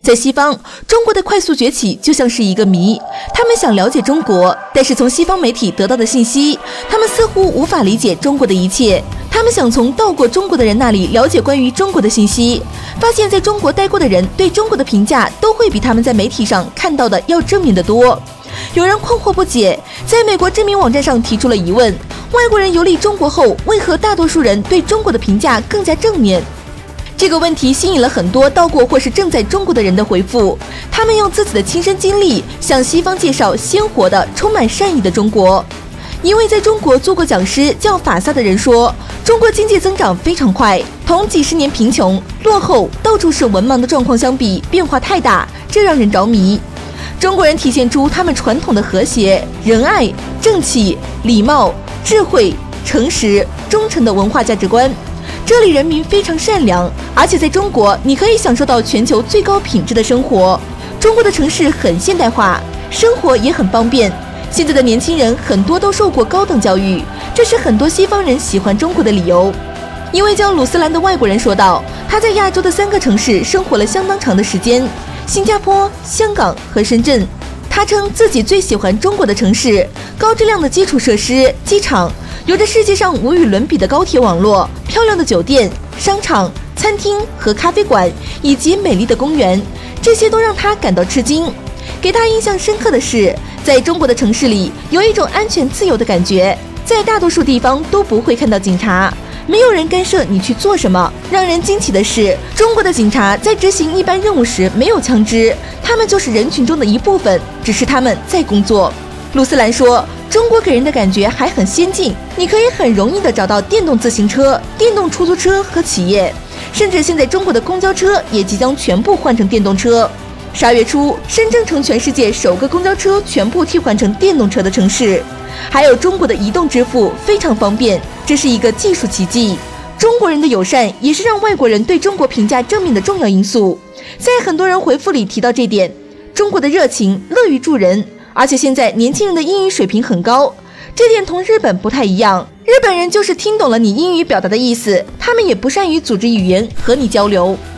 在西方，中国的快速崛起就像是一个谜，他们想了解中国，但是从西方媒体得到的信息，他们似乎无法理解中国的一切。他们想从到过中国的人那里了解关于中国的信息，发现在中国待过的人对中国的评价都会比他们在媒体上看到的要正面得多。有人困惑不解，在美国知名网站上提出了疑问：外国人游历中国后，为何大多数人对中国的评价更加正面？这个问题吸引了很多到过或是正在中国的人的回复，他们用自己的亲身经历向西方介绍鲜活的、充满善意的中国。一位在中国做过讲师叫法萨的人说，中国经济增长非常快，同几十年贫穷、落后、到处是文盲的状况相比，变化太大，这让人着迷。中国人体现出他们传统的和谐、仁爱、正气、礼貌、智慧、诚实、忠诚的文化价值观。这里人民非常善良，而且在中国你可以享受到全球最高品质的生活。中国的城市很现代化，生活也很方便。现在的年轻人很多都受过高等教育，这是很多西方人喜欢中国的理由。一位叫鲁斯兰的外国人说道，他在亚洲的3个城市生活了相当长的时间，新加坡、香港和深圳。他称自己最喜欢中国的城市，高质量的基础设施、机场，有着世界上无与伦比的高铁网络，漂亮的酒店、商场、餐厅和咖啡馆，以及美丽的公园，这些都让他感到吃惊。给他印象深刻的是，在中国的城市里有一种安全自由的感觉，在大多数地方都不会看到警察，没有人干涉你去做什么。让人惊奇的是，中国的警察在执行一般任务时没有枪支，他们就是人群中的一部分，只是他们在工作。鲁斯兰说，中国给人的感觉还很先进，你可以很容易地找到电动自行车、电动出租车和企业，甚至现在中国的公交车也即将全部换成电动车。12月初，深圳成全世界首个公交车全部替换成电动车的城市。还有中国的移动支付非常方便，这是一个技术奇迹。中国人的友善也是让外国人对中国评价正面的重要因素。在很多人回复里提到这点，中国的热情、乐于助人，而且现在年轻人的英语水平很高，这点同日本不太一样。日本人就是听懂了你英语表达的意思，他们也不善于组织语言和你交流。